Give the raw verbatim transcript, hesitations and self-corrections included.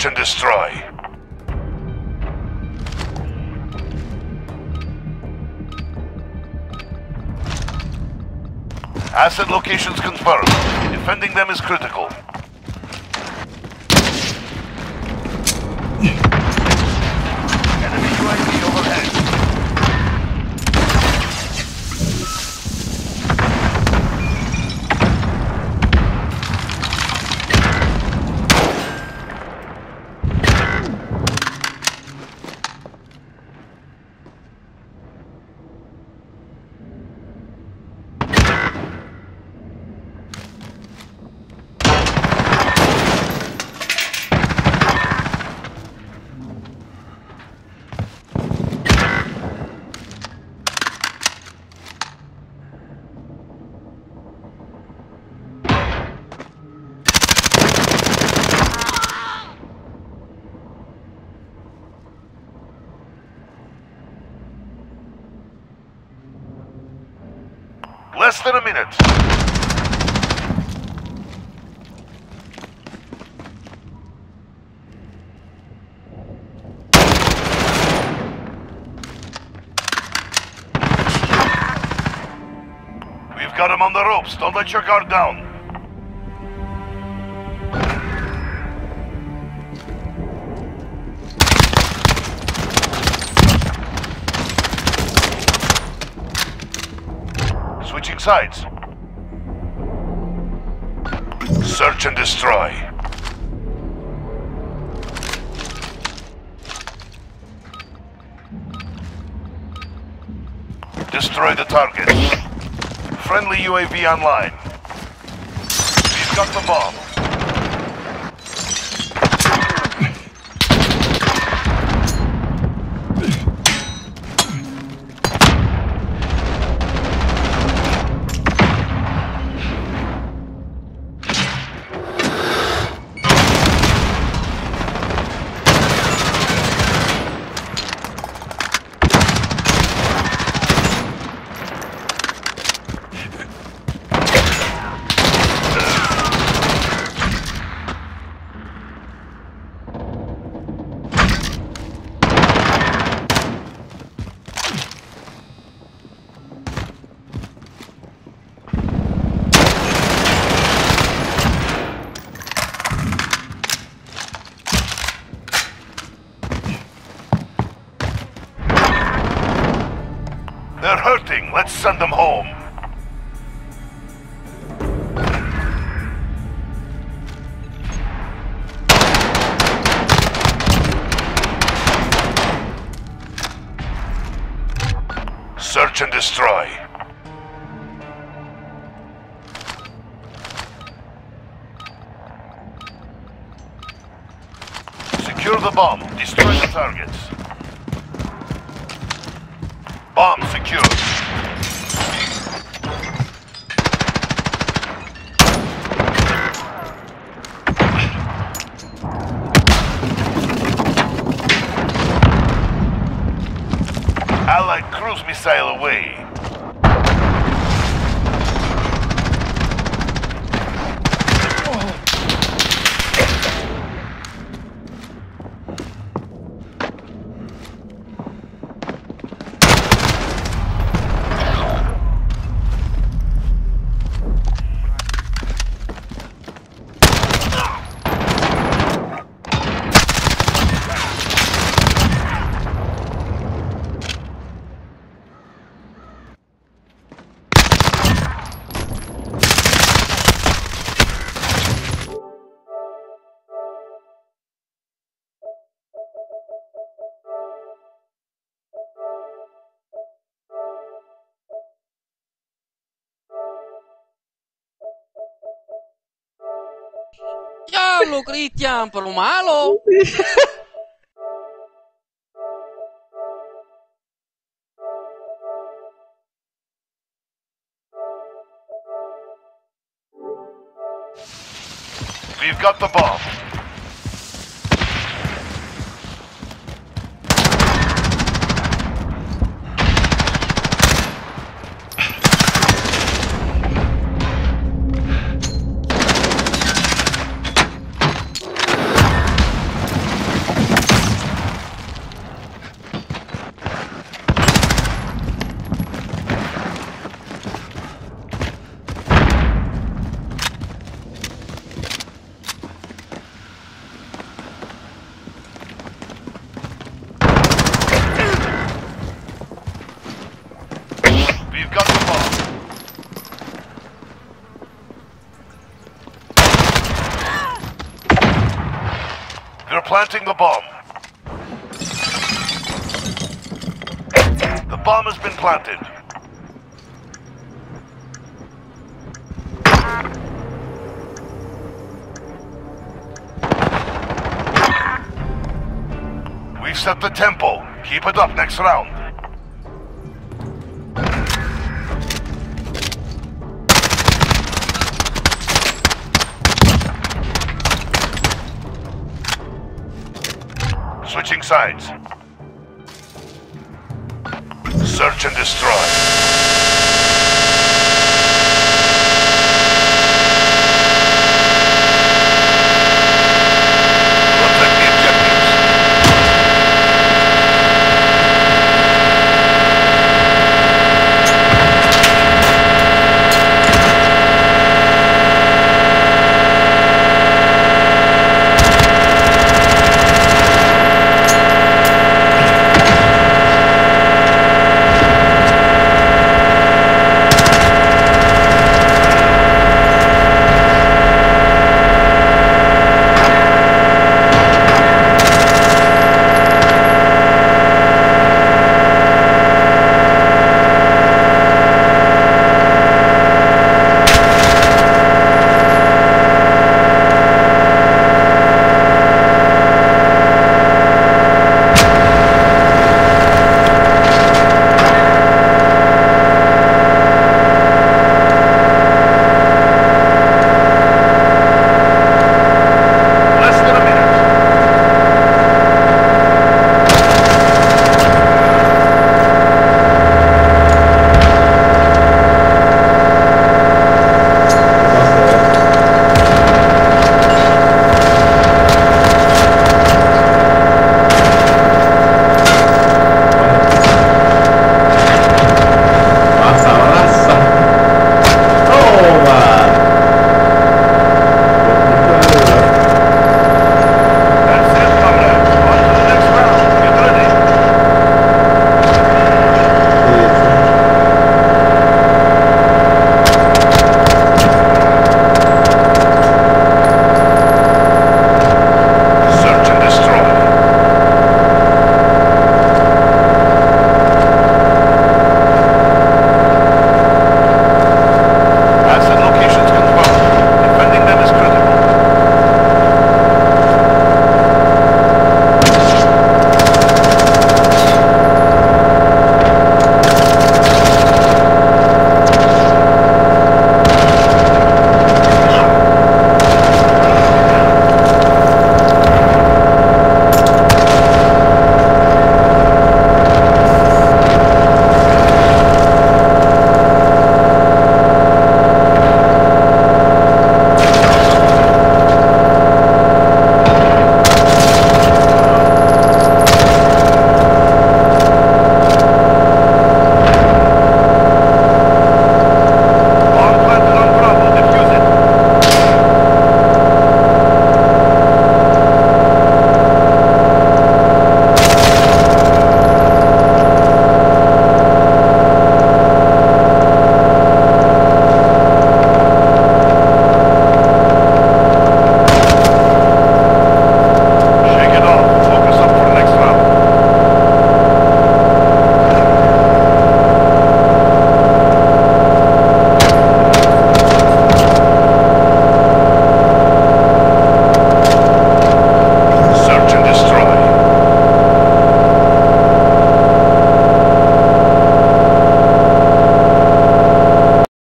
Search and destroy. Asset locations confirmed. Defending them is critical. Enemy U A V overhead. Less than a minute. We've got him on the ropes. Don't let your guard down. Switching sides. Search and destroy. Destroy the target. Friendly U A V online. We've got the bomb. They're hurting. Let's send them home. Search and destroy. Secure the bomb. Destroy the targets. Bomb secured. Allied cruise missile away. Diablo, Cristian, pero malo. We've got the bomb. They're planting the bomb. The bomb has been planted. We've set the tempo. Keep it up next round. Switching sides. Search and destroy.